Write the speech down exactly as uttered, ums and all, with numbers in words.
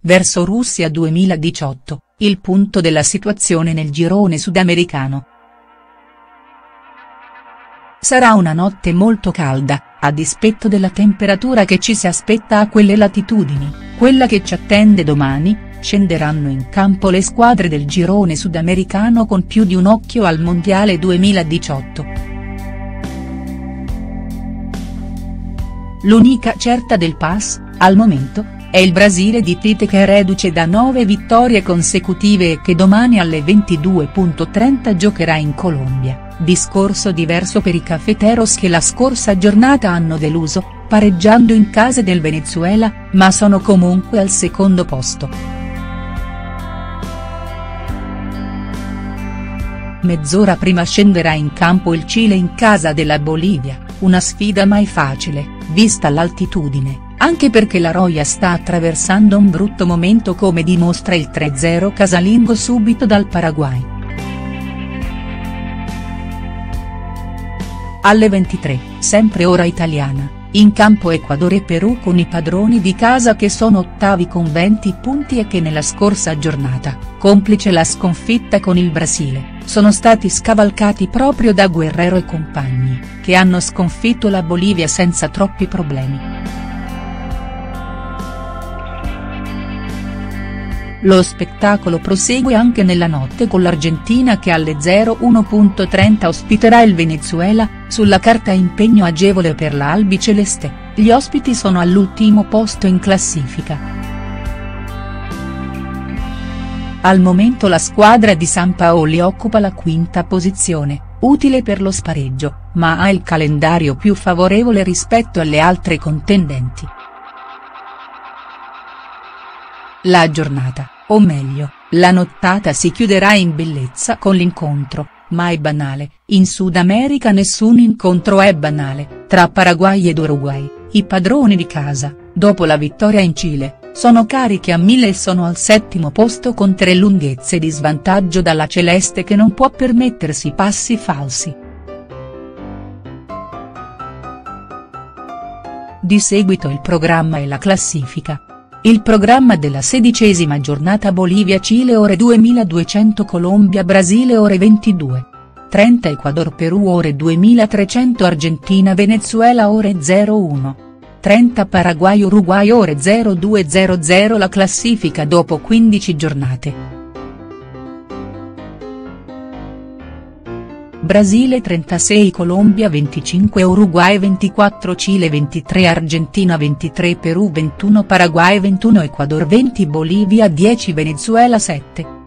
verso Russia duemiladiciotto, il punto della situazione nel girone sudamericano. Sarà una notte molto calda, a dispetto della temperatura che ci si aspetta a quelle latitudini, quella che ci attende domani. Scenderanno in campo le squadre del girone sudamericano con più di un occhio al Mondiale duemiladiciotto. L'unica certa del pass, al momento, è il Brasile di Tite che è reduce da nove vittorie consecutive e che domani alle ventidue e trenta giocherà in Colombia, discorso diverso per i cafeteros che la scorsa giornata hanno deluso, pareggiando in casa del Venezuela, ma sono comunque al secondo posto. Mezz'ora prima scenderà in campo il Cile in casa della Bolivia, una sfida mai facile, vista l'altitudine, anche perché la Roja sta attraversando un brutto momento come dimostra il tre a zero casalingo subito dal Paraguay. Alle ventitré, sempre ora italiana, in campo Ecuador e Perù con i padroni di casa che sono ottavi con venti punti e che nella scorsa giornata, complice la sconfitta con il Brasile, sono stati scavalcati proprio da Guerrero e compagni, che hanno sconfitto la Bolivia senza troppi problemi. Lo spettacolo prosegue anche nella notte con l'Argentina che alle zero uno e trenta ospiterà il Venezuela, sulla carta impegno agevole per la albiceleste, gli ospiti sono all'ultimo posto in classifica. Al momento la squadra di Sampaoli occupa la quinta posizione, utile per lo spareggio, ma ha il calendario più favorevole rispetto alle altre contendenti. La giornata, o meglio, la nottata si chiuderà in bellezza con l'incontro, ma è banale, in Sud America nessun incontro è banale, tra Paraguay ed Uruguay, i padroni di casa, dopo la vittoria in Cile, sono carichi a mille e sono al settimo posto con tre lunghezze di svantaggio dalla celeste che non può permettersi passi falsi. Di seguito il programma e la classifica. Il programma della sedicesima giornata Bolivia-Cile ore duemiladuecento Colombia-Brasile ore ventidue e trenta Ecuador-Perù ore duemilatrecento Argentina-Venezuela ore zero uno e trenta Paraguay-Uruguay ore zero due e zero zero La classifica dopo quindici giornate. Brasile trentasei Colombia venticinque Uruguay ventiquattro Cile ventitré Argentina ventitré Perù ventuno Paraguay ventuno Ecuador venti Bolivia dieci Venezuela sette.